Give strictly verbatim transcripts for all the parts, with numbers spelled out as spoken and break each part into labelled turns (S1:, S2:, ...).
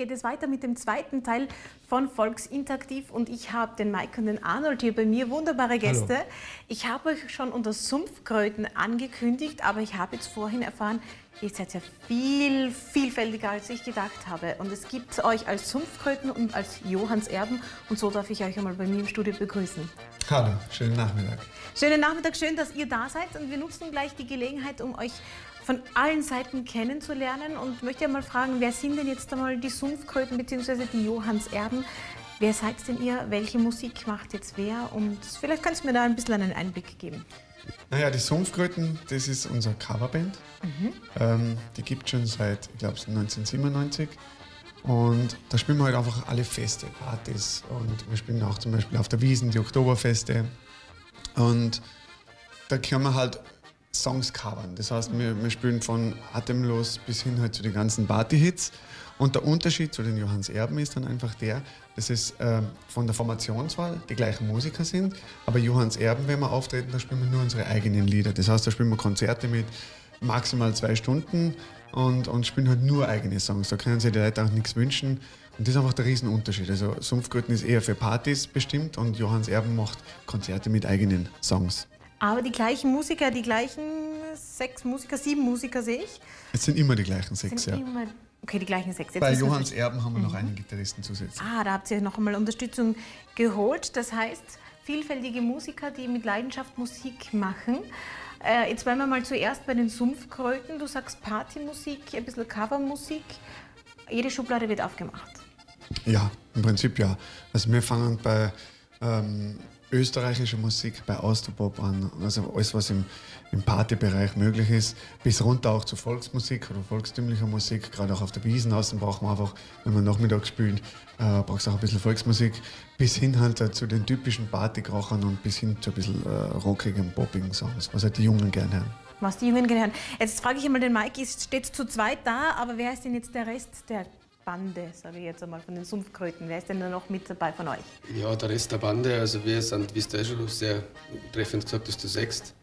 S1: geht es weiter mit dem zweiten Teil von Volksinteraktiv und ich habe den Mike und den Arnold hier bei mir, wunderbare Gäste.
S2: Hallo.
S1: Ich habe euch schon unter Sumpfkröten angekündigt, aber ich habe jetzt vorhin erfahren, ihr seid ja viel vielfältiger, als ich gedacht habe. Und es gibt euch als Sumpfkröten und als Johanns Erben und so darf ich euch einmal bei mir im Studio begrüßen.
S2: Hallo, schönen Nachmittag.
S1: Schönen Nachmittag, schön, dass ihr da seid und wir nutzen gleich die Gelegenheit, um euch von allen Seiten kennenzulernen und möchte mal fragen, wer sind denn jetzt einmal die Sumpfkröten bzw. die Johanns Erben? Wer seid denn ihr? Welche Musik macht jetzt wer? Und vielleicht kannst du mir da ein bisschen einen Einblick geben.
S2: Naja, die Sumpfkröten, das ist unsere Coverband. Mhm. Ähm, die gibt es schon seit, ich glaube, neunzehnhundertsiebenundneunzig. Und da spielen wir halt einfach alle Feste, Partys. Und wir spielen auch zum Beispiel auf der Wiesn die Oktoberfeste. Und da können wir halt Songs covern. Das heißt, wir, wir spielen von Atemlos bis hin halt zu den ganzen Party-Hits. Und der Unterschied zu den Johanns Erben ist dann einfach der, dass es äh, von der Formationswahl die gleichen Musiker sind. Aber Johanns Erben, wenn wir auftreten, da spielen wir nur unsere eigenen Lieder. Das heißt, da spielen wir Konzerte mit maximal zwei Stunden und, und spielen halt nur eigene Songs. Da können sich die Leute auch nichts wünschen. Und das ist einfach der Riesenunterschied. Also Sumpfkröten ist eher für Partys bestimmt und Johanns Erben macht Konzerte mit eigenen Songs.
S1: Aber die gleichen Musiker, die gleichen sechs Musiker, sieben Musiker sehe ich.
S2: Es sind immer die gleichen sechs, ja.
S1: Immer, okay, die gleichen sechs. Jetzt
S2: Bei Johanns Erben haben wir noch mhm. einen Gitarristen zusätzlich.
S1: Ah, da habt ihr noch einmal Unterstützung geholt. Das heißt, vielfältige Musiker, die mit Leidenschaft Musik machen. Äh, jetzt bleiben wir mal zuerst bei den Sumpfkröten. Du sagst Partymusik, ein bisschen Covermusik. Jede Schublade wird aufgemacht.
S2: Ja, im Prinzip ja. Also wir fangen bei ähm, österreichischer Musik, bei Austropop an, also alles, was im, im Partybereich möglich ist, bis runter auch zu Volksmusik oder volkstümlicher Musik. Gerade auch auf der Wiesn außen braucht man einfach, wenn man nachmittags spielt, äh, braucht es auch ein bisschen Volksmusik, bis hin halt äh, zu den typischen Partykrachern und bis hin zu ein bisschen äh, rockigen, poppigen Songs, was halt die Jungen gerne hören.
S1: Was die Jungen gerne hören. Jetzt frage ich einmal den Mike, ist steht zu zweit da, aber wer ist denn jetzt der Rest der Bande, sage ich jetzt einmal, von den Sumpfkröten? Wer ist denn da noch mit dabei von euch?
S3: Ja, der Rest der Bande, also wir sind, wie du ja schon sehr treffend gesagt hast, du sechst.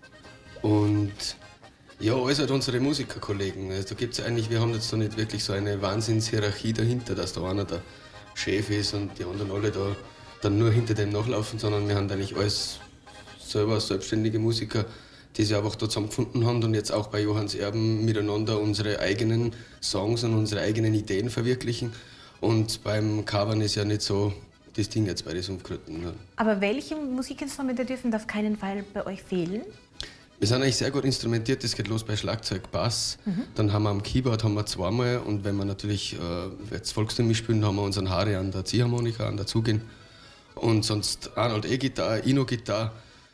S3: Und ja, alles halt unsere Musikerkollegen. Also da gibt's eigentlich, wir haben jetzt da nicht wirklich so eine Wahnsinnshierarchie dahinter, dass da einer der Chef ist und die anderen alle da dann nur hinter dem nachlaufen, sondern wir haben eigentlich alles selber selbstständige Musiker, die sich einfach da zusammengefunden haben und jetzt auch bei Johanns Erben miteinander unsere eigenen Songs und unsere eigenen Ideen verwirklichen. Und beim Covern ist ja nicht so das Ding jetzt bei den Sumpfkröten. Ne?
S1: Aber welche Musikinstrumente dürfen auf keinen Fall bei euch fehlen?
S3: Wir sind eigentlich sehr gut instrumentiert, das geht los bei Schlagzeug, Bass, mhm. dann haben wir am Keyboard haben wir zweimal und wenn wir natürlich äh, jetzt volkstümlich spielen, haben wir unseren Harry an der Ziehharmonika, an der Zugin und sonst Arnold E-Gitarre, Ino-Gitarre.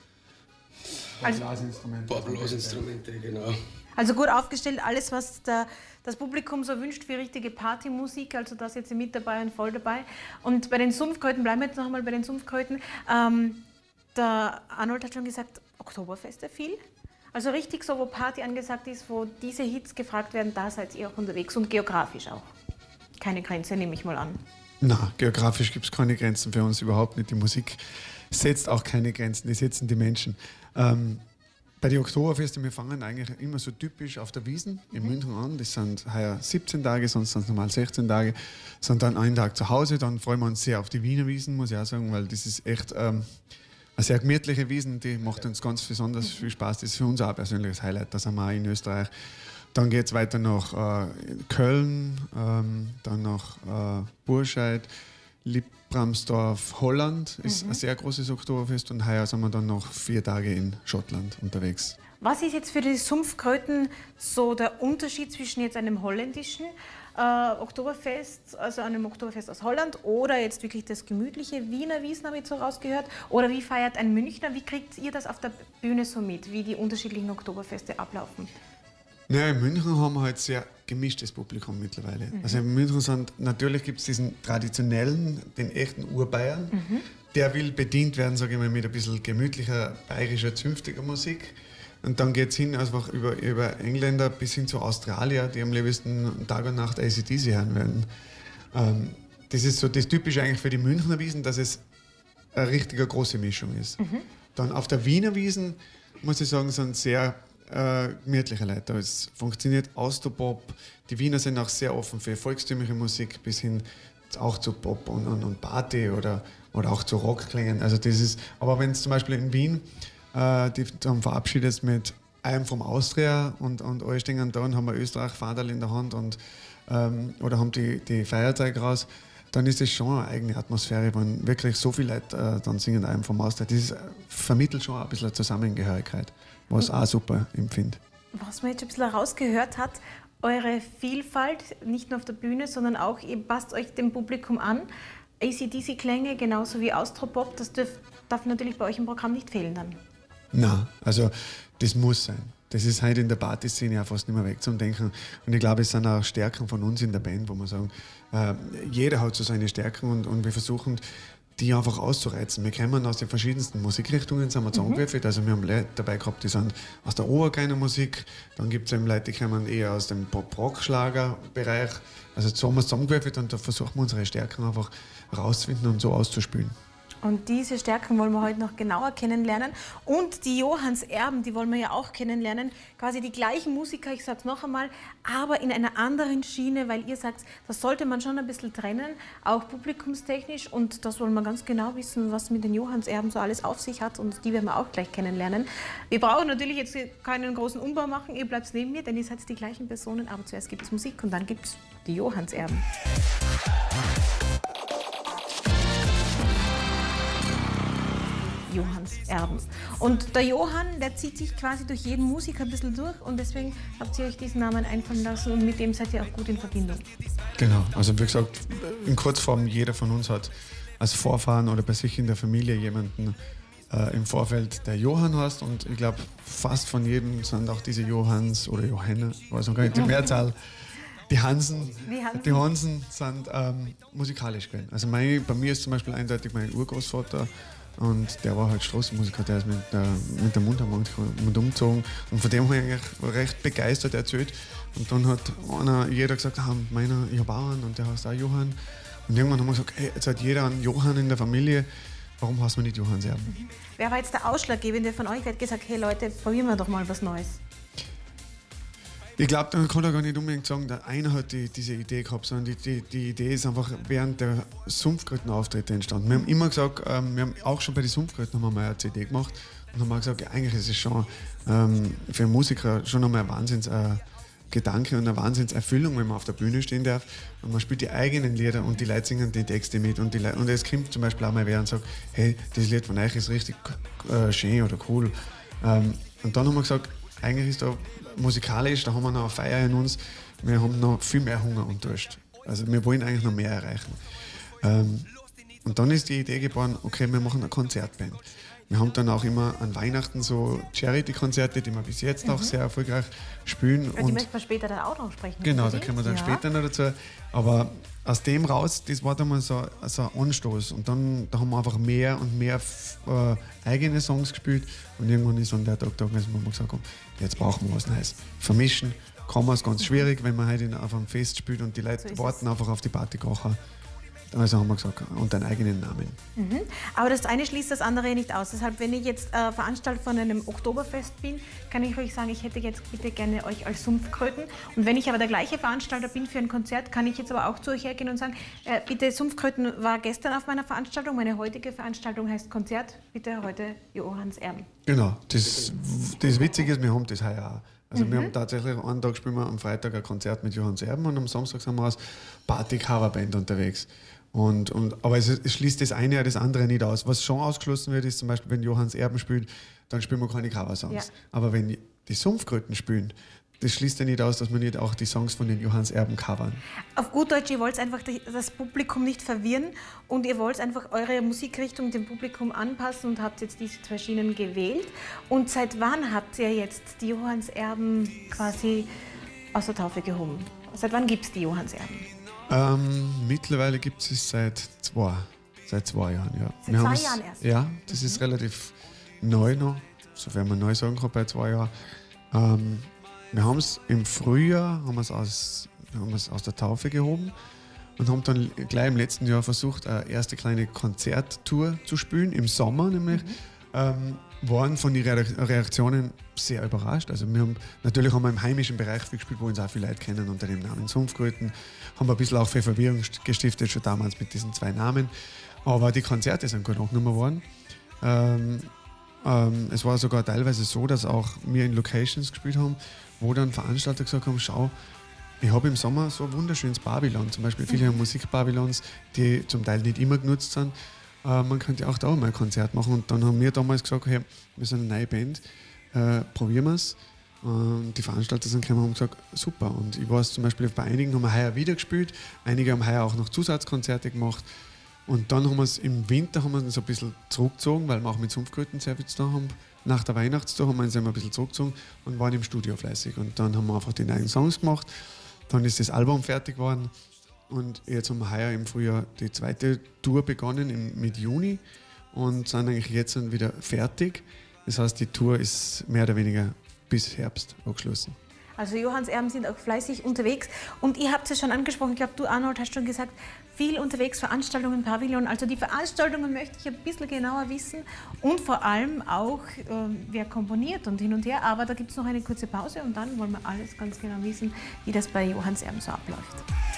S2: Also, Blasinstrumente.
S3: Blasinstrumente, genau.
S1: Also gut aufgestellt, alles, was der, das Publikum so wünscht für richtige Partymusik, also da seid ihr mit dabei und voll dabei. Und bei den Sumpfkröten, bleiben wir jetzt noch einmal bei den Sumpfkröten. Ähm, der Arnold hat schon gesagt, Oktoberfeste viel. Also richtig so, wo Party angesagt ist, wo diese Hits gefragt werden, da seid ihr auch unterwegs und geografisch auch. Keine Grenze, nehme ich mal an.
S2: Na, geografisch gibt es keine Grenzen für uns überhaupt nicht. Die Musik setzt auch keine Grenzen, die setzen die Menschen. Ähm, bei den Oktoberfesten, wir fangen eigentlich immer so typisch auf der Wiesn in mhm. München an. Das sind heuer siebzehn Tage, sonst sind es normal sechzehn Tage. Sind dann einen Tag zu Hause, dann freuen wir uns sehr auf die Wiener Wiesn, muss ich auch sagen, weil das ist echt ähm, eine sehr gemütliche Wiesn, die macht uns ganz besonders viel Spaß. Das ist für uns auch ein persönliches Highlight, da sind wir auch in Österreich. Dann geht es weiter nach äh, Köln, ähm, dann nach äh, Burscheid, Liebramsdorf, Holland ist mhm. ein sehr großes Oktoberfest und heuer sind wir dann noch vier Tage in Schottland unterwegs.
S1: Was ist jetzt für die Sumpfkröten so der Unterschied zwischen jetzt einem holländischen äh, Oktoberfest, also einem Oktoberfest aus Holland oder jetzt wirklich das gemütliche Wiener Wiesn, habe ich so rausgehört? Oder wie feiert ein Münchner? Wie kriegt ihr das auf der Bühne so mit, wie die unterschiedlichen Oktoberfeste ablaufen?
S2: Ja, in München haben wir halt sehr gemischtes Publikum mittlerweile. Mhm. Also in München sind, natürlich gibt es diesen traditionellen, den echten Urbayern. Mhm. Der will bedient werden, sage ich mal, mit ein bisschen gemütlicher, bayerischer, zünftiger Musik. Und dann geht es hin einfach über, über Engländer bis hin zu Australier, die am liebsten Tag und Nacht A C D C hören werden. Ähm, das ist so das Typische eigentlich für die Münchner Wiesn, dass es eine richtige große Mischung ist. Mhm. Dann auf der Wiener Wiesn, muss ich sagen, sind sehr äh, gemütliche Leute. Es funktioniert Austropop. Die Wiener sind auch sehr offen für volkstümliche Musik bis hin auch zu Pop und, und, und Party oder, oder auch zu Rockklängen. Also das ist, aber wenn es zum Beispiel in Wien äh, die dann verabschiedet mit einem vom Austria und, und alle stehen da und haben ein Österreich-Fadel in der Hand und, ähm, oder haben die, die Feiertage raus, dann ist das schon eine eigene Atmosphäre, wenn wirklich so viele Leute äh, dann singen einem vom Austria. Das ist, vermittelt schon ein bisschen Zusammengehörigkeit, was ich auch super empfinde.
S1: Was man jetzt ein bisschen rausgehört hat, eure Vielfalt, nicht nur auf der Bühne, sondern auch, ihr passt euch dem Publikum an. A C D C-Klänge, genauso wie Austropop, das darf, darf natürlich bei euch im Programm nicht fehlen dann.
S2: Nein, also das muss sein. Das ist heute in der Partyszene ja fast nicht mehr wegzudenken. Und ich glaube, es sind auch Stärken von uns in der Band, wo wir sagen, äh, jeder hat so seine Stärken und, und wir versuchen, die einfach auszureizen. Wir kommen aus den verschiedensten Musikrichtungen, sind wir zusammengewürfelt. Mhm. Also wir haben Leute dabei gehabt, die sind aus der oberkleinen Musik, dann gibt es eben Leute, die kommen eher aus dem Pop-Rock-Schlager-Bereich. Also so haben wir zusammengewürfelt und da versuchen wir unsere Stärken einfach rauszufinden und so auszuspielen.
S1: Und diese Stärken wollen wir heute noch genauer kennenlernen. Und die Johanns Erben, die wollen wir ja auch kennenlernen. Quasi die gleichen Musiker, ich sage es noch einmal, aber in einer anderen Schiene, weil ihr sagt, das sollte man schon ein bisschen trennen, auch publikumstechnisch. Und das wollen wir ganz genau wissen, was mit den Johanns Erben so alles auf sich hat. Und die werden wir auch gleich kennenlernen. Wir brauchen natürlich jetzt keinen großen Umbau machen, ihr bleibt neben mir, denn ihr seid die gleichen Personen. Aber zuerst gibt es Musik und dann gibt es die Johanns Erben. Johanns Erben. Und der Johann, der zieht sich quasi durch jeden Musiker ein bisschen durch und deswegen habt ihr euch diesen Namen einfallen lassen und mit dem seid ihr auch gut in Verbindung.
S2: Genau, also wie gesagt, in Kurzform, jeder von uns hat als Vorfahren oder bei sich in der Familie jemanden äh, im Vorfeld, der Johann heißt und ich glaube, fast von jedem sind auch diese Johanns oder Johanna, weiß noch gar nicht die Mehrzahl, die Hansen, die Hansen, die Hansen sind ähm, musikalisch gewesen. Also mein, bei mir ist zum Beispiel eindeutig mein Urgroßvater. Und der war halt Straßenmusiker, der ist mit der, mit der Mundharmonika umgezogen. Und von dem habe ich eigentlich recht begeistert erzählt. Und dann hat einer, jeder gesagt, ah, meiner, ich habe auch einen und der heißt auch Johann. Und irgendwann haben wir gesagt, hey, jetzt hat jeder einen Johann in der Familie, warum heißt man nicht Johanns Erben?
S1: Mhm. Wer war jetzt der Ausschlaggebende von euch? Wer hat gesagt, hey Leute, probieren wir doch mal was Neues?
S2: Ich glaube, dann kann er gar nicht unbedingt sagen, der eine hat die, diese Idee gehabt, sondern die, die, die Idee ist einfach während der Sumpfkröten-Auftritte entstanden. Wir haben immer gesagt, ähm, wir haben auch schon bei den Sumpfkröten haben wir mal eine C D gemacht und haben auch gesagt, ja, eigentlich ist es schon ähm, für einen Musiker schon einmal ein Wahnsinnsgedanke äh, und eine Wahnsinnserfüllung, wenn man auf der Bühne stehen darf und man spielt die eigenen Lieder und die Leute singen die Texte mit und, die Leute, und es kommt zum Beispiel auch mal wer und sagt, hey, das Lied von euch ist richtig äh, schön oder cool. Ähm, und dann haben wir gesagt, eigentlich ist da musikalisch, da haben wir noch eine Feier in uns, wir haben noch viel mehr Hunger und Durst. Also wir wollen eigentlich noch mehr erreichen. Ähm, und dann ist die Idee geboren, okay, wir machen eine Konzertband. Wir haben dann auch immer an Weihnachten so Charity-Konzerte, die wir bis jetzt mhm. auch sehr erfolgreich spielen.
S1: Ja, die möchten wir später dann auch noch sprechen.
S2: Genau, da kommen wir dann ja. später noch dazu. Aber aus dem raus, das war dann mal so, so ein Anstoß. Und dann da haben wir einfach mehr und mehr äh, eigene Songs gespielt. Und irgendwann ist an der Tag da gewesen, wo wir gesagt haben, jetzt brauchen wir was Neues. Vermischen kann man es ganz schwierig, wenn man heute auf einem Fest spielt und die Leute so warten es. einfach auf die Partykocher. Also haben wir gesagt, unter einen eigenen Namen.
S1: Mhm. Aber das eine schließt das andere nicht aus. Deshalb, wenn ich jetzt äh, Veranstalter von einem Oktoberfest bin, kann ich euch sagen, ich hätte jetzt bitte gerne euch als Sumpfkröten. Und wenn ich aber der gleiche Veranstalter bin für ein Konzert, kann ich jetzt aber auch zu euch hergehen und sagen, äh, bitte, Sumpfkröten war gestern auf meiner Veranstaltung, meine heutige Veranstaltung heißt Konzert, bitte heute Johanns Erben.
S2: Genau, das, das Witzige ist, wir haben das heuer auch. Also mhm. wir haben tatsächlich einen Tag spielen wir am Freitag ein Konzert mit Johanns Erben und am Samstag sind wir als Party-Coverband unterwegs. Und, und, aber es, es schließt das eine ja das andere nicht aus. Was schon ausgeschlossen wird, ist zum Beispiel, wenn Johanns Erben spielt, dann spielen wir keine Coversongs. Ja. Aber wenn die Sumpfkröten spielen, das schließt ja nicht aus, dass wir nicht auch die Songs von den Johanns Erben covern.
S1: Auf gut Deutsch, ihr wollt einfach das Publikum nicht verwirren und ihr wollt einfach eure Musikrichtung dem Publikum anpassen und habt jetzt diese zwei Schienen gewählt. Und seit wann habt ihr jetzt die Johanns Erben quasi aus der Taufe gehoben? Seit wann gibt es die Johanns Erben?
S2: Ähm, mittlerweile gibt es es seit zwei, seit zwei Jahren, ja.
S1: Seit zwei Jahren erst?
S2: Ja, das mhm. ist relativ neu noch, sofern man neu sagen kann bei zwei Jahren. Ähm, wir haben es im Frühjahr haben wir's aus, haben wir's aus der Taufe gehoben und haben dann gleich im letzten Jahr versucht, eine erste kleine Konzerttour zu spielen, im Sommer nämlich, mhm. ähm, waren von den Reaktionen sehr überrascht. Also wir haben, natürlich haben wir im heimischen Bereich viel gespielt, wo uns auch viele Leute kennen unter dem Namen Sumpfkröten. Haben wir ein bisschen auch für Verwirrung gestiftet, schon damals mit diesen zwei Namen. Aber die Konzerte sind gut angenommen worden. Ähm, ähm, es war sogar teilweise so, dass auch wir in Locations gespielt haben, wo dann Veranstalter gesagt haben, schau, ich habe im Sommer so ein wunderschönes Babylon, zum Beispiel viele mhm. Musikbabylons, die zum Teil nicht immer genutzt sind. Äh, man könnte auch da mal ein Konzert machen. Und dann haben wir damals gesagt, hey, wir sind eine neue Band, äh, probieren wir es. Und die Veranstalter sind gekommen und haben gesagt, super. Und ich weiß zum Beispiel, bei einigen haben wir heuer wieder gespielt, einige haben heuer auch noch Zusatzkonzerte gemacht. Und dann haben wir es im Winter haben wir uns so ein bisschen zurückgezogen, weil wir auch mit Sumpfkröten sehr viel zu tun haben. Nach der Weihnachtstour haben wir uns immer ein bisschen zurückgezogen und waren im Studio fleißig. Und dann haben wir einfach die neuen Songs gemacht. Dann ist das Album fertig geworden. Und jetzt haben wir heuer im Frühjahr die zweite Tour begonnen, im, mit Juni. Und sind eigentlich jetzt dann wieder fertig. Das heißt, die Tour ist mehr oder weniger bis Herbst abgeschlossen.
S1: Also Johanns Erben sind auch fleißig unterwegs. Und ihr habt es schon angesprochen, ich glaube, du, Arnold, hast schon gesagt, viel unterwegs, Veranstaltungen, Pavillon. Also die Veranstaltungen möchte ich ein bisschen genauer wissen und vor allem auch, äh, wer komponiert und hin und her. Aber da gibt es noch eine kurze Pause und dann wollen wir alles ganz genau wissen, wie das bei Johanns Erben so abläuft.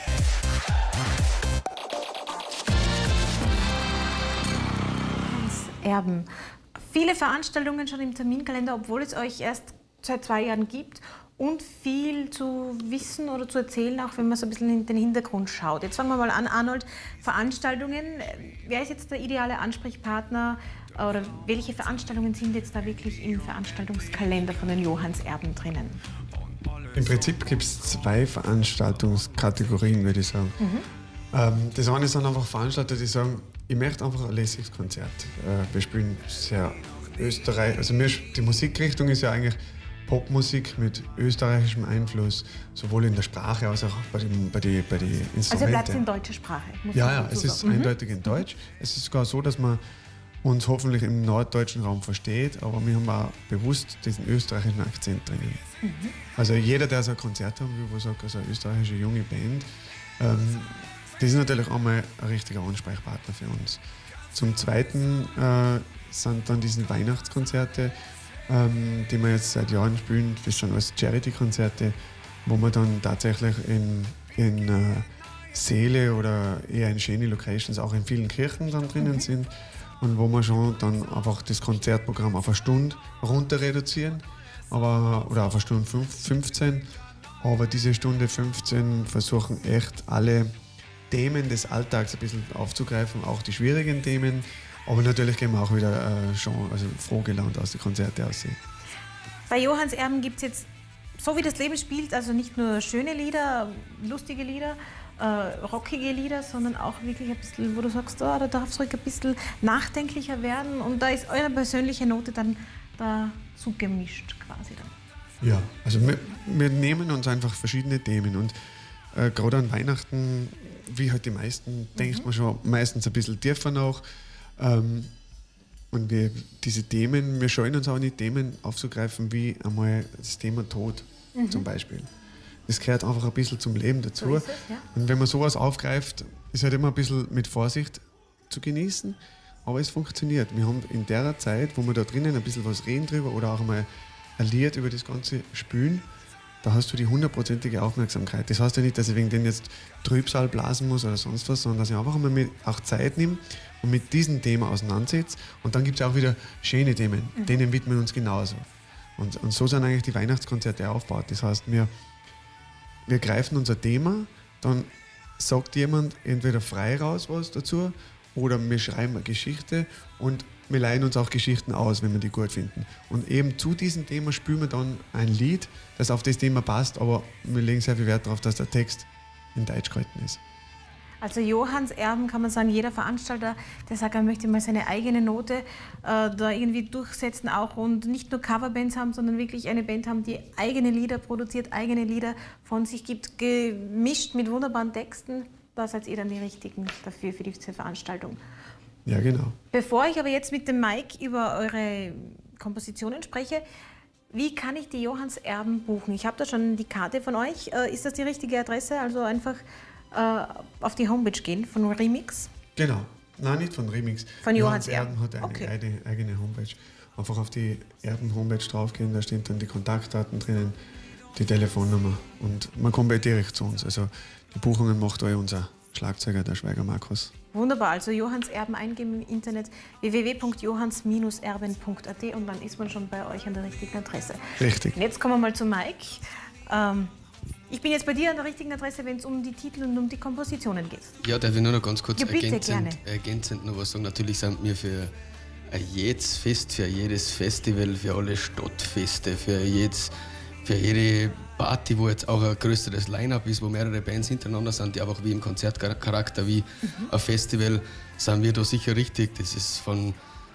S1: Johanns Erben. Viele Veranstaltungen schon im Terminkalender, obwohl es euch erst seit zwei Jahren gibt. Und viel zu wissen oder zu erzählen, auch wenn man so ein bisschen in den Hintergrund schaut. Jetzt fangen wir mal an, Arnold, Veranstaltungen. Wer ist jetzt der ideale Ansprechpartner oder welche Veranstaltungen sind jetzt da wirklich im Veranstaltungskalender von den Johanns Erben drinnen?
S2: Im Prinzip gibt es zwei Veranstaltungskategorien, würde ich sagen. Mhm. Ähm, das eine sind einfach Veranstalter, die sagen, ich möchte einfach ein lässiges Konzert. Äh, wir spielen sehr Österreich, also mir, die Musikrichtung ist ja eigentlich Popmusik mit österreichischem Einfluss, sowohl in der Sprache als auch bei den, bei die, bei die Instrumenten.
S1: Also bleibt es in deutscher Sprache? Muss
S2: ja, ja, es ist mhm. eindeutig in Deutsch. Es ist sogar so, dass man uns hoffentlich im norddeutschen Raum versteht, aber wir haben auch bewusst diesen österreichischen Akzent drinnen. Mhm. Also jeder, der so ein Konzert haben will, wo sagt, also eine österreichische junge Band, ähm, das ist natürlich einmal ein richtiger Ansprechpartner für uns. Zum Zweiten äh, sind dann diese Weihnachtskonzerte, Ähm, die wir jetzt seit Jahren spielen, das sind alles Charity-Konzerte, wo wir dann tatsächlich in, in äh, Säle oder eher in schöne Locations, auch in vielen Kirchen dann drinnen mhm. sind und wo wir schon dann einfach das Konzertprogramm auf eine Stunde runter reduzieren, aber, oder auf eine Stunde fünfzehn, aber diese Stunde fünfzehn versuchen echt alle Themen des Alltags ein bisschen aufzugreifen, auch die schwierigen Themen. Aber natürlich gehen wir auch wieder äh, schon also froh gelaunt aus den Konzerten aussehen.
S1: Bei Johanns Erben gibt es jetzt, so wie das Leben spielt, also nicht nur schöne Lieder, lustige Lieder, äh, rockige Lieder, sondern auch wirklich ein bisschen, wo du sagst, oh, da darf es ruhig ein bisschen nachdenklicher werden. Und da ist eure persönliche Note dann dazu gemischt quasi dann.
S2: Ja, also wir, wir nehmen uns einfach verschiedene Themen und äh, gerade an Weihnachten, wie halt die meisten, mhm. denkt man schon meistens ein bisschen tiefer nach. Ähm, und wir, diese Themen, wir scheuen uns auch nicht, Themen aufzugreifen, wie einmal das Thema Tod mhm. zum Beispiel. Das gehört einfach ein bisschen zum Leben dazu. So ist es, ja. Und wenn man sowas aufgreift, ist halt immer ein bisschen mit Vorsicht zu genießen, aber es funktioniert. Wir haben in der Zeit, wo wir da drinnen ein bisschen was reden drüber oder auch mal ein Lied über das Ganze spülen, da hast du die hundertprozentige Aufmerksamkeit. Das heißt ja nicht, dass ich wegen denen jetzt Trübsal blasen muss oder sonst was, sondern dass ich einfach einmal mit auch Zeit nehme und mit diesem Thema auseinandersetze. Und dann gibt es auch wieder schöne Themen, mhm. denen widmen wir uns genauso. Und, und so sind eigentlich die Weihnachtskonzerte aufgebaut. Das heißt, wir, wir greifen unser Thema, dann sagt jemand entweder frei raus was dazu oder wir schreiben eine Geschichte und wir leihen uns auch Geschichten aus, wenn wir die gut finden. Und eben zu diesem Thema spielen wir dann ein Lied, das auf das Thema passt, aber wir legen sehr viel Wert darauf, dass der Text in Deutsch gehalten ist.
S1: Also Johanns Erben kann man sagen, jeder Veranstalter, der sagt, er möchte mal seine eigene Note äh, da irgendwie durchsetzen auch und nicht nur Coverbands haben, sondern wirklich eine Band haben, die eigene Lieder produziert, eigene Lieder von sich gibt, gemischt mit wunderbaren Texten. Da seid ihr dann die Richtigen dafür, für diese Veranstaltung.
S2: Ja, genau.
S1: Bevor ich aber jetzt mit dem Mike über eure Kompositionen spreche, wie kann ich die Johanns Erben buchen? Ich habe da schon die Karte von euch. Ist das die richtige Adresse? Also einfach äh, auf die Homepage gehen von Remix?
S2: Genau. Nein, nicht von Remix.
S1: Von Johanns,
S2: Johanns
S1: Erben
S2: Erben hat eine
S1: okay.
S2: eigene, eigene Homepage. einfach auf die Erben-Homepage draufgehen, da stehen dann die Kontaktdaten drinnen, die Telefonnummer und man kommt bei direkt zu uns. Also die Buchungen macht auch unser Schlagzeuger, der Schweiger Markus.
S1: Wunderbar, also Johanns Erben eingeben im Internet w w w punkt johanns erben punkt a t und dann ist man schon bei euch an der richtigen Adresse.
S2: Richtig.
S1: Und jetzt kommen wir mal zu Mike. Ähm, ich bin jetzt bei dir an der richtigen Adresse, wenn es um die Titel und um die Kompositionen geht.
S3: Ja, darf ich nur noch ganz kurz
S1: Ja, bitte,
S3: ergänzend, ergänzend noch was sagen. Natürlich sind wir für jedes Fest, für jedes Festival, für alle Stadtfeste, für jedes für jede Party, wo jetzt auch ein größeres Line-Up ist, wo mehrere Bands hintereinander sind, die einfach wie im Konzertcharakter, wie mhm. ein Festival, sind wir da sicher richtig. Das ist von,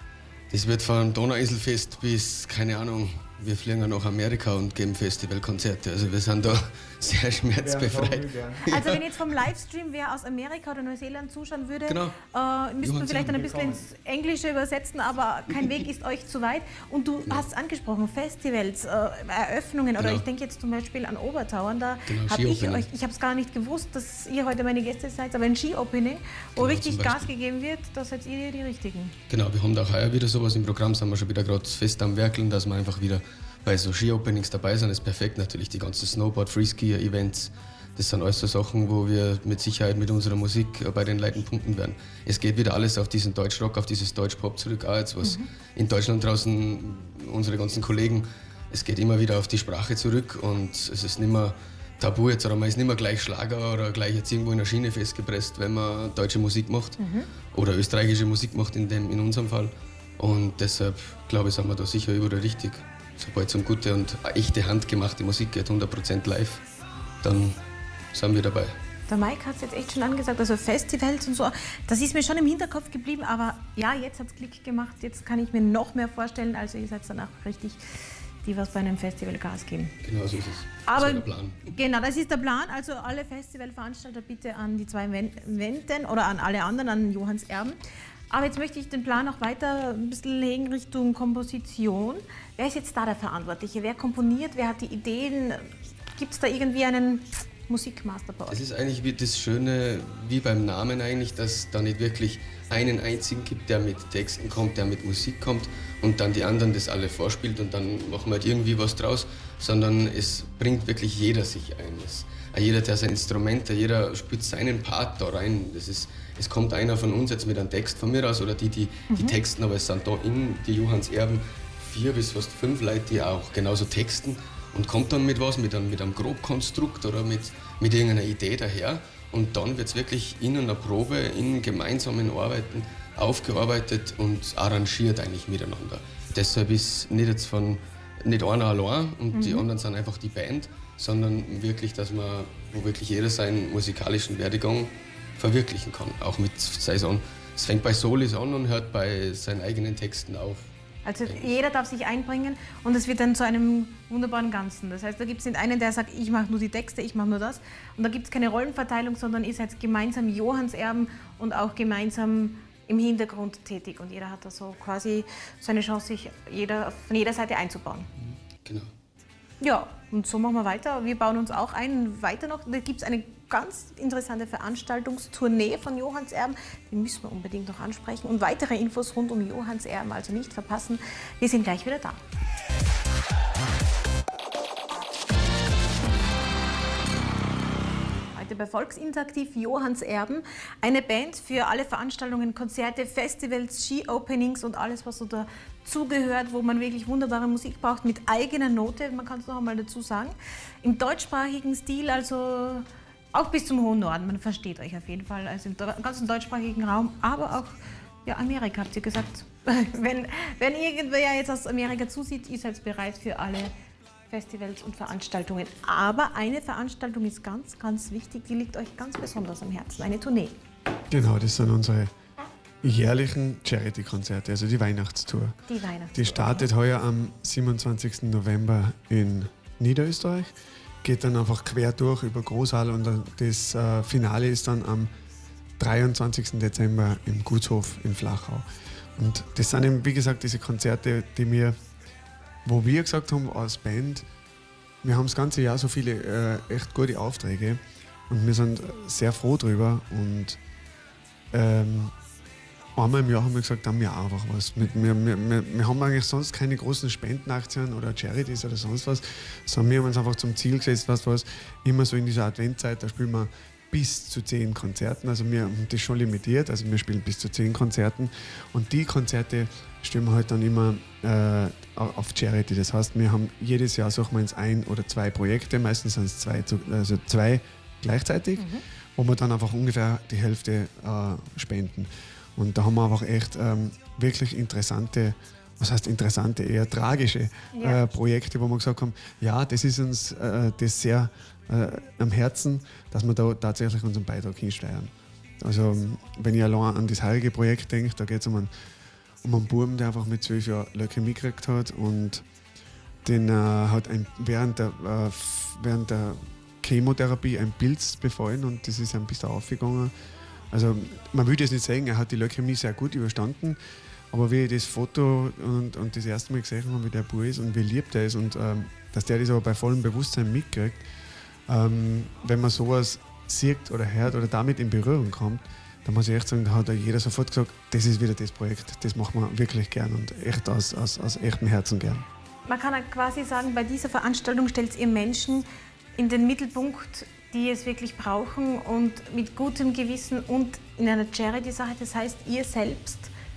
S3: das wird von Donauinselfest bis, keine Ahnung, wir fliegen nach Amerika und geben Festivalkonzerte. Also wir sind da sehr schmerzbefreit.
S1: Ja, also wenn jetzt vom Livestream wer aus Amerika oder Neuseeland zuschauen würde,
S3: genau.
S1: äh, müssten wir vielleicht dann ein bisschen ins Englische übersetzen, aber kein Weg ist euch zu weit. Und du
S3: genau.
S1: hast es angesprochen, Festivals, äh, Eröffnungen, oder genau. ich denke jetzt zum Beispiel an Obertauern, da genau, habe ich euch, ich habe es gar nicht gewusst, dass ihr heute meine Gäste seid, aber ein Ski-Opening, wo genau, richtig Gas gegeben wird, da seid ihr die Richtigen.
S3: Genau, wir haben da auch heuer wieder sowas im Programm, sind wir schon wieder gerade fest am Werkeln, dass wir einfach wieder bei so Ski-Openings dabei sind, ist perfekt. Natürlich die ganzen Snowboard-Freeskier-Events, das sind alles so Sachen, wo wir mit Sicherheit mit unserer Musik bei den Leuten punkten werden. Es geht wieder alles auf diesen Deutschrock, auf dieses Deutschpop zurück, auch jetzt was mhm. in Deutschland draußen unsere ganzen Kollegen, es geht immer wieder auf die Sprache zurück und es ist nicht mehr tabu jetzt, oder man ist nicht mehr gleich Schlager oder gleich jetzt irgendwo in der Schiene festgepresst, wenn man deutsche Musik macht mhm. oder österreichische Musik macht in, dem, in unserem Fall. Und deshalb, glaube ich, sind wir da sicher überall richtig. Sobald es um gute und echte handgemachte Musik geht, hundert Prozent live, dann sind wir dabei.
S1: Der Mike hat es jetzt echt schon angesagt, also Festivals und so, das ist mir schon im Hinterkopf geblieben, aber ja, jetzt hat es Klick gemacht, jetzt kann ich mir noch mehr vorstellen, also ihr seid dann auch richtig, die was bei einem Festival Gas geben.
S3: Genau so ist es.
S1: Aber,
S3: das ist der Plan.
S1: Genau, das ist der Plan, also alle Festivalveranstalter bitte an die zwei wenden oder an alle anderen, an Johanns Erben. Aber jetzt möchte ich den Plan auch weiter ein bisschen legen Richtung Komposition. Wer ist jetzt da der Verantwortliche? Wer komponiert? Wer hat die Ideen? Gibt es da irgendwie einen Musikmaster bei euch?
S3: Es ist eigentlich wie das Schöne, wie beim Namen eigentlich, dass es da nicht wirklich einen einzigen gibt, der mit Texten kommt, der mit Musik kommt und dann die anderen das alle vorspielt und dann machen wir halt irgendwie was draus, sondern es bringt wirklich jeder sich ein. Es, jeder, der sein Instrument, jeder spielt seinen Part da rein. Das ist, es kommt einer von uns jetzt mit einem Text von mir raus oder die, die, mhm. die texten, aber es sind da in die Johanns Erben vier bis fast fünf Leute, die auch genauso texten und kommt dann mit was, mit einem, mit einem Grobkonstrukt oder mit, mit irgendeiner Idee daher und dann wird es wirklich in einer Probe, in gemeinsamen Arbeiten aufgearbeitet und arrangiert eigentlich miteinander. Deshalb ist nicht jetzt von nicht einer allein und mhm. die anderen sind einfach die Band, sondern wirklich, dass man, wo wirklich jeder seinen musikalischen Werdegang verwirklichen kann. Auch mit, sei es an, es fängt bei Solis an und hört bei seinen eigenen Texten auf.
S1: Also jeder darf sich einbringen und es wird dann zu einem wunderbaren Ganzen. Das heißt, da gibt es nicht einen, der sagt, ich mache nur die Texte, ich mache nur das. Und da gibt es keine Rollenverteilung, sondern ihr seid gemeinsam Johanns Erben und auch gemeinsam im Hintergrund tätig. Und jeder hat da so quasi seine Chance, sich jeder, von jeder Seite einzubauen.
S3: Genau.
S1: Ja, und so machen wir weiter. Wir bauen uns auch ein, weiter noch. Da gibt es eine ganz interessante Veranstaltungstournee von Johanns Erben. Die müssen wir unbedingt noch ansprechen. Und weitere Infos rund um Johanns Erben also nicht verpassen. Wir sind gleich wieder da. Heute bei Volksinteraktiv Johanns Erben. Eine Band für alle Veranstaltungen, Konzerte, Festivals, Ski-Openings und alles, was so dazugehört, wo man wirklich wunderbare Musik braucht, mit eigener Note, man kann es noch einmal dazu sagen. Im deutschsprachigen Stil, also auch bis zum hohen Norden, man versteht euch auf jeden Fall, also im ganzen deutschsprachigen Raum, aber auch ja, Amerika, habt ihr gesagt. wenn, wenn irgendwer jetzt aus Amerika zusieht, ihr seid bereit für alle Festivals und Veranstaltungen. Aber eine Veranstaltung ist ganz, ganz wichtig, die liegt euch ganz besonders am Herzen, eine Tournee.
S2: Genau, das sind unsere jährlichen Charity-Konzerte, also die Weihnachtstour.
S1: Die Weihnachtstour.
S2: Die startet heuer am siebenundzwanzigsten November in Niederösterreich, geht dann einfach quer durch über Großhall und das äh, Finale ist dann am dreiundzwanzigsten Dezember im Gutshof in Flachau. Und das sind eben, wie gesagt, diese Konzerte, die mir, wo wir gesagt haben als Band, wir haben das ganze Jahr so viele äh, echt gute Aufträge und wir sind sehr froh drüber und ähm, einmal im Jahr haben wir gesagt, haben wir auch einfach was. Wir, wir, wir, wir haben eigentlich sonst keine großen Spendenaktionen oder Charities oder sonst was, sondern wir haben uns einfach zum Ziel gesetzt, was was immer so in dieser Adventzeit, da spielen wir bis zu zehn Konzerten. Also wir haben das schon limitiert, also wir spielen bis zu zehn Konzerten und die Konzerte stellen wir halt dann immer äh, auf Charity. Das heißt, wir haben jedes Jahr suchen wir uns ein oder zwei Projekte, meistens sind es zwei, also zwei gleichzeitig, mhm. wo wir dann einfach ungefähr die Hälfte äh, spenden. Und da haben wir einfach echt ähm, wirklich interessante, was heißt interessante, eher tragische ja. äh, Projekte, wo wir gesagt haben, ja, das ist uns äh, das sehr äh, am Herzen, dass wir da tatsächlich unseren Beitrag hinsteuern. Also wenn ich allein an das heilige Projekt denke, da geht es um einen, um einen Buben, der einfach mit zwölf Jahren Leukämie gekriegt hat und den äh, hat ein, während, der, äh, während der Chemotherapie ein Pilz befallen und das ist ein bisschen aufgegangen. Also man will das nicht sagen, er hat die Leukämie sehr gut überstanden, aber wie ich das Foto und, und das erste Mal gesehen habe, wie der Bub ist und wie lieb der ist und ähm, dass der das aber bei vollem Bewusstsein mitkriegt, ähm, wenn man sowas sieht oder hört oder damit in Berührung kommt, dann muss ich echt sagen, da hat jeder sofort gesagt, das ist wieder das Projekt, das machen wir wirklich gern und echt aus, aus, aus echtem Herzen gern.
S1: Man kann quasi sagen, bei dieser Veranstaltung stellt ihr Menschen in den Mittelpunkt, die es wirklich brauchen und mit gutem Gewissen und in einer Charity-Sache. Das heißt, ihr selbst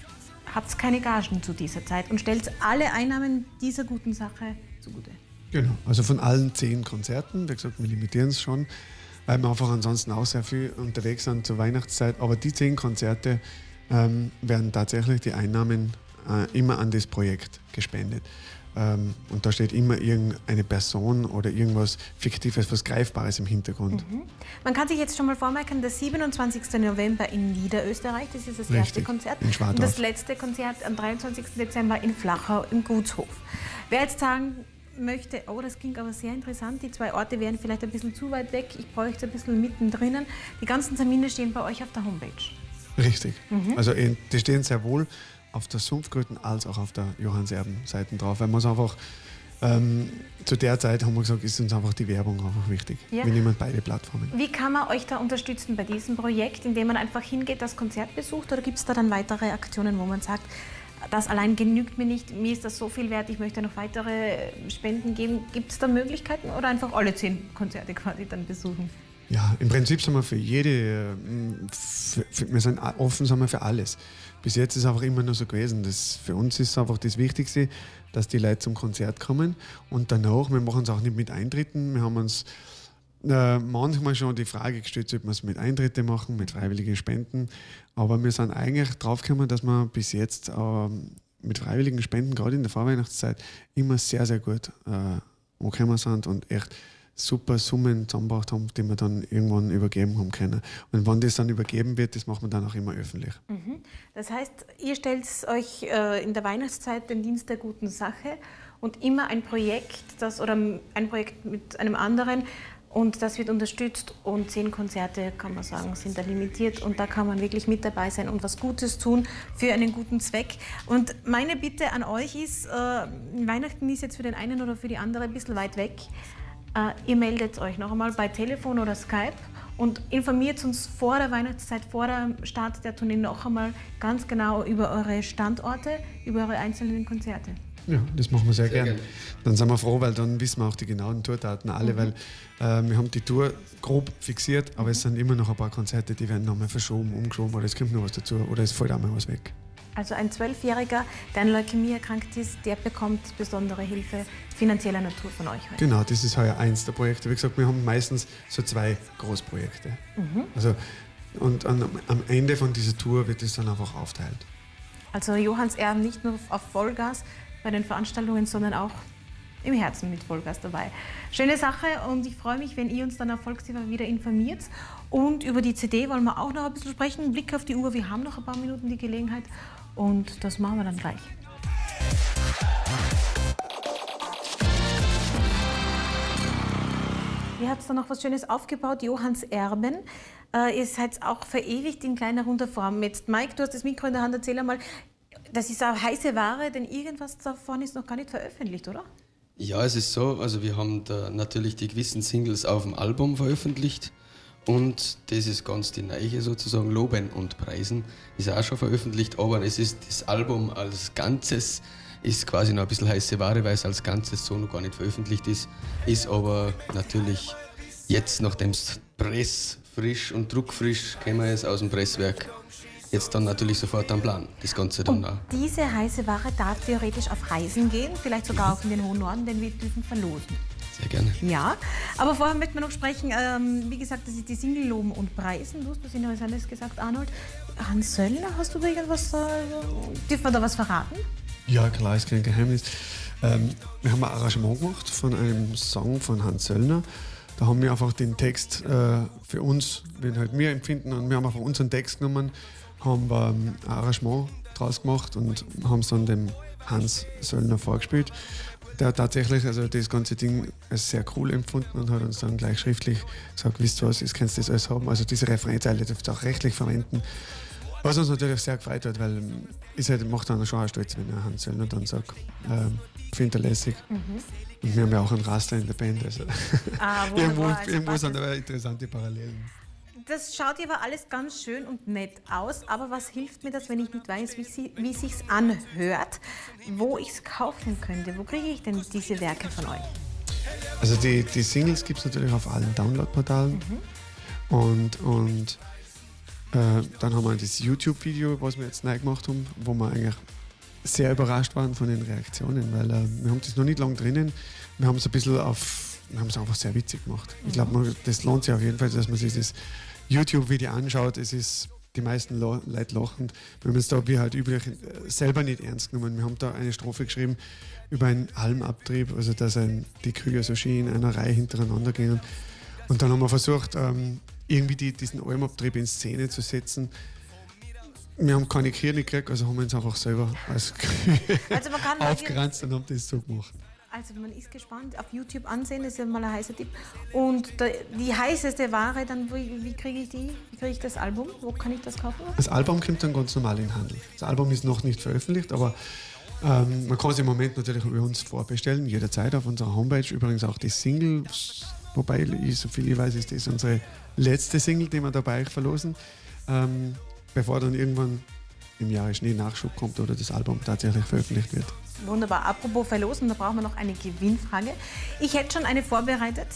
S1: habt keine Gagen zu dieser Zeit und stellt alle Einnahmen dieser guten Sache zugute.
S2: Genau, also von allen zehn Konzerten, wie gesagt, wir limitieren es schon, weil wir einfach ansonsten auch sehr viel unterwegs sind zur Weihnachtszeit. Aber die zehn Konzerte ähm, werden tatsächlich die Einnahmen äh, immer an das Projekt gespendet. Ähm, und da steht immer irgendeine Person oder irgendwas Fiktives, was Greifbares im Hintergrund.
S1: Mhm. Man kann sich jetzt schon mal vormerken, der siebenundzwanzigsten November in Niederösterreich, das ist das
S2: Richtig,
S1: erste Konzert.
S2: in Schwadorf.
S1: Und das letzte Konzert am dreiundzwanzigsten Dezember in Flachau im Gutshof. Wer jetzt sagen möchte, oh, das klingt aber sehr interessant, die zwei Orte wären vielleicht ein bisschen zu weit weg, ich bräuchte ein bisschen mittendrin. Die ganzen Termine stehen bei euch auf der Homepage.
S2: Richtig, mhm. also die stehen sehr wohl auf der Sumpfkröten als auch auf der Johanns-Erben-Seiten drauf, weil man es einfach ähm, zu der Zeit haben wir gesagt, ist uns einfach die Werbung einfach wichtig. Ja. Wir nehmen beide Plattformen.
S1: Wie kann man euch da unterstützen bei diesem Projekt, indem man einfach hingeht, das Konzert besucht, oder gibt es da dann weitere Aktionen, wo man sagt, das allein genügt mir nicht, mir ist das so viel wert, ich möchte noch weitere Spenden geben. Gibt es da Möglichkeiten oder einfach alle zehn Konzerte quasi dann besuchen?
S2: Ja, im Prinzip sind wir für jede, für, für, wir sind offen sind wir für alles. Bis jetzt ist es einfach immer nur so gewesen. Das, für uns ist einfach das Wichtigste, dass die Leute zum Konzert kommen und danach, wir machen es auch nicht mit Eintritten, wir haben uns äh, manchmal schon die Frage gestellt, ob wir es mit Eintritte machen, mit freiwilligen Spenden, aber wir sind eigentlich drauf gekommen, dass wir bis jetzt äh, mit freiwilligen Spenden, gerade in der Vorweihnachtszeit, immer sehr, sehr gut äh, angekommen sind und echt super Summen zusammengebracht haben, die wir dann irgendwann übergeben haben können. Und wenn das dann übergeben wird, das machen wir dann auch immer öffentlich.
S1: Mhm. Das heißt, ihr stellt euch äh, in der Weihnachtszeit den Dienst der guten Sache und immer ein Projekt, das, oder ein Projekt mit einem anderen, und das wird unterstützt und zehn Konzerte, kann man sagen, sind da limitiert und da kann man wirklich mit dabei sein und was Gutes tun für einen guten Zweck. Und meine Bitte an euch ist, äh, Weihnachten ist jetzt für den einen oder für die andere ein bisschen weit weg. Uh, ihr meldet euch noch einmal bei Telefon oder Skype und informiert uns vor der Weihnachtszeit, vor dem Start der Tournee noch einmal ganz genau über eure Standorte, über eure einzelnen Konzerte.
S2: Ja, das machen wir sehr, sehr gerne. Gern. Dann sind wir froh, weil dann wissen wir auch die genauen Tourdaten alle, mhm. weil äh, wir haben die Tour grob fixiert, aber mhm. es sind immer noch ein paar Konzerte, die werden nochmal verschoben, umgeschoben oder es kommt noch was dazu oder es fällt auch mal was weg.
S1: Also ein Zwölfjähriger, der an Leukämie erkrankt ist, der bekommt besondere Hilfe finanzieller Natur von euch heute.
S2: Genau, das ist heuer eins der Projekte. Wie gesagt, wir haben meistens so zwei Großprojekte. Mhm. Also, und an, am Ende von dieser Tour wird es dann einfach aufteilt.
S1: Also Johanns Erben nicht nur auf Vollgas bei den Veranstaltungen, sondern auch im Herzen mit Vollgas dabei. Schöne Sache und ich freue mich, wenn ihr uns dann auf Volks T V wieder informiert. Und über die C D wollen wir auch noch ein bisschen sprechen. Blick auf die Uhr, wir haben noch ein paar Minuten die Gelegenheit und das machen wir dann gleich. Ihr habt da noch was Schönes aufgebaut, Johanns Erben. Äh, ihr seid auch verewigt in kleiner runder Form. Jetzt, Mike, du hast das Mikro in der Hand, erzähl einmal, das ist eine heiße Ware, denn irgendwas davon ist noch gar nicht veröffentlicht, oder?
S3: Ja, es ist so, also wir haben da natürlich die gewissen Singles auf dem Album veröffentlicht Und das ist ganz die Neiche sozusagen, Loben und Preisen, ist auch schon veröffentlicht, aber es ist das Album als Ganzes ist quasi noch ein bisschen heiße Ware, weil es als Ganzes so noch gar nicht veröffentlicht ist, ist aber natürlich jetzt, nachdem es pressfrisch und druckfrisch gekommen ist aus dem Presswerk, jetzt dann natürlich sofort am Plan, das Ganze dann
S1: und
S3: auch.
S1: Diese heiße Ware darf theoretisch auf Reisen gehen, vielleicht sogar auch in den hohen Norden, denn wir dürfen verlosen.
S3: Sehr gerne.
S1: Ja, aber vorher möchten wir noch sprechen, ähm, wie gesagt, das ist die Single Loben und Preisen. Du hast das in alles gesagt, Arnold. Hans Söllner, hast du da irgendwas, äh, dürfen wir da was verraten?
S2: Ja, klar, ist kein Geheimnis. Ähm, wir haben ein Arrangement gemacht von einem Song von Hans Söllner. Da haben wir einfach den Text äh, für uns, den halt wir empfinden, und wir haben einfach unseren Text genommen, haben ähm, ein Arrangement draus gemacht und haben es dann dem Hans Söllner vorgespielt. Der hat tatsächlich also das ganze Ding als sehr cool empfunden und hat uns dann gleich schriftlich gesagt, wisst ihr was, jetzt kannst du das alles haben. Also diese Refrainzeile dürft ihr auch rechtlich verwenden. Was uns natürlich sehr gefreut hat, weil es halt, macht dann schon auch stolz, wenn der Hans Söllner dann sagt, äh, finde er lässig. Mhm. Und wir haben ja auch einen Raster in der Band. Also
S1: ah,
S2: irgendwo
S1: also
S2: irgendwo sind aber interessante Parallelen.
S1: Das schaut ja aber alles ganz schön und nett aus, aber was hilft mir das, wenn ich nicht weiß, wie es sich anhört, wo ich es kaufen könnte? Wo kriege ich denn diese Werke von euch?
S2: Also die, die Singles gibt es natürlich auf allen Download-Portalen. Mhm. Und, und äh, dann haben wir das YouTube-Video, was wir jetzt neu gemacht haben, wo wir eigentlich sehr überrascht waren von den Reaktionen, weil äh, wir haben das noch nicht lange drinnen. Wir haben es ein bisschen auf, wir haben es einfach sehr witzig gemacht. Ich glaube, das lohnt sich auf jeden Fall, dass man sich das YouTube-Video anschaut. Es ist, die meisten Leute lachen. Wir haben es da wie halt üblich selber nicht ernst genommen. Wir haben da eine Strophe geschrieben über einen Almabtrieb, also dass ein, die Kühe so schön in einer Reihe hintereinander gehen. Und dann haben wir versucht, ähm, irgendwie die, diesen Almabtrieb in Szene zu setzen. Wir haben keine Kühe nicht gekriegt, also haben wir uns einfach selber als Kühe
S1: also man kann
S2: aufgeranzt und haben das so gemacht.
S1: Also man ist gespannt, auf YouTube ansehen, das ist ja mal ein heißer Tipp. Und die heißeste Ware, dann wie, wie kriege ich die? Wie kriege ich das Album? Wo kann ich das kaufen?
S2: Das Album kommt dann ganz normal in den Handel. Das Album ist noch nicht veröffentlicht, aber ähm, man kann es im Moment natürlich über uns vorbestellen, jederzeit auf unserer Homepage. Übrigens auch die Single, wobei ich, so viel ich weiß, ist das unsere letzte Single, die wir dabei verlosen, ähm, bevor dann irgendwann im Jahre Schnee-Nachschub kommt oder das Album tatsächlich veröffentlicht wird.
S1: Wunderbar. Apropos verlosen, da brauchen wir noch eine Gewinnfrage. Ich hätte schon eine vorbereitet.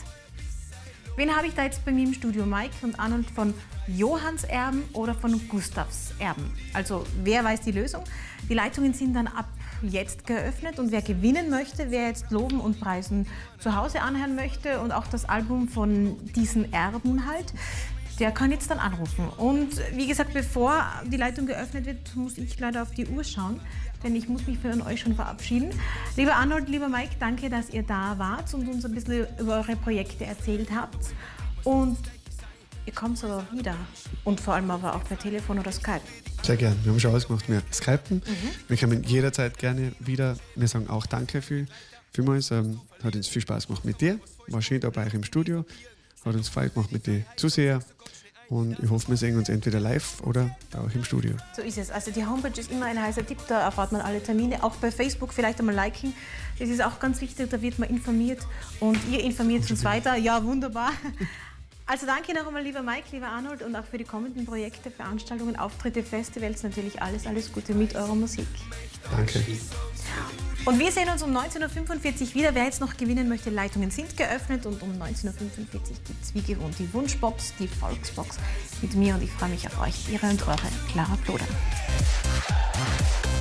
S1: Wen habe ich da jetzt bei mir im Studio? Mike und Arnold von Johanns Erben oder von Gustavs Erben? Also wer weiß die Lösung? Die Leitungen sind dann ab jetzt geöffnet und wer gewinnen möchte, wer jetzt Loben und Preisen zu Hause anhören möchte und auch das Album von diesen Erben halt, der kann jetzt dann anrufen. Und wie gesagt, bevor die Leitung geöffnet wird, muss ich leider auf die Uhr schauen, denn ich muss mich von euch schon verabschieden. Lieber Arnold, lieber Mike, danke, dass ihr da wart und uns ein bisschen über eure Projekte erzählt habt. Und ihr kommt aber wieder. Und vor allem aber auch per Telefon oder Skype.
S2: Sehr gerne. Wir haben schon ausgemacht, wir skypen. Mhm. Wir kommen jederzeit gerne wieder. Wir sagen auch Danke viel, vielmals. Ähm, hat uns viel Spaß gemacht mit dir. War schön da bei euch im Studio. Hat uns Freude gemacht mit den Zusehern. Und ich hoffe, wir sehen uns entweder live oder auch im Studio.
S1: So ist es. Also die Homepage ist immer ein heißer Tipp, da erfahrt man alle Termine. Auch bei Facebook vielleicht einmal liken. Das ist auch ganz wichtig, da wird man informiert. Und ihr informiert uns weiter. Ja, wunderbar. Also danke noch einmal, lieber Mike, lieber Arnold, und auch für die kommenden Projekte, Veranstaltungen, Auftritte, Festivals, natürlich alles, alles Gute mit eurer Musik.
S2: Danke.
S1: Und wir sehen uns um neunzehn Uhr fünfundvierzig wieder. Wer jetzt noch gewinnen möchte, Leitungen sind geöffnet und um neunzehn Uhr fünfundvierzig gibt es wie gewohnt die Wunschbox, die Volksbox mit mir und ich freue mich auf euch, ihre und eure Clara Ploder.